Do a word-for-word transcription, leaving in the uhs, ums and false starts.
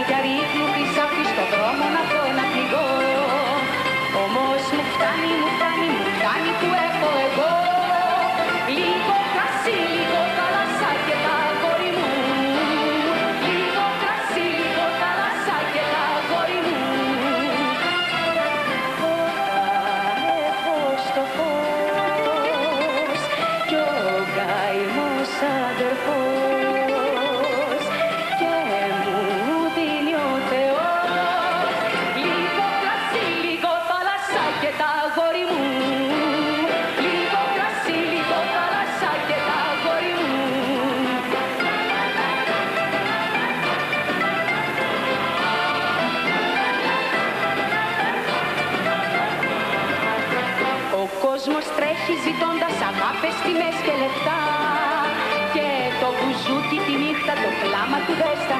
μάτια ρίχνουν χρυσάφι στο δρόμο να πω να πληγώ. Όμως μου φτάνει, μου φτάνει, μου φτάνει που έχω εγώ. Λίγο κρασί, λίγο θάλασσα και τα αγόρι μου. Λίγο κρασί, λίγο θάλασσα και τα αγόρι μου. Όταν έχω στο φως κι ο καημός αδερφός και μου δίνει ο Θεός λίγο κρασί, λίγο θάλασσα και τα αγόρι μου. Λίγο κρασί, λίγο θάλασσα και τα αγόρι μου. Ο κόσμος τρέχει ζητώντας αγάπες, τιμές και λεφτά και το μπουζούκι τη νύχτα το κλάμα του δέστα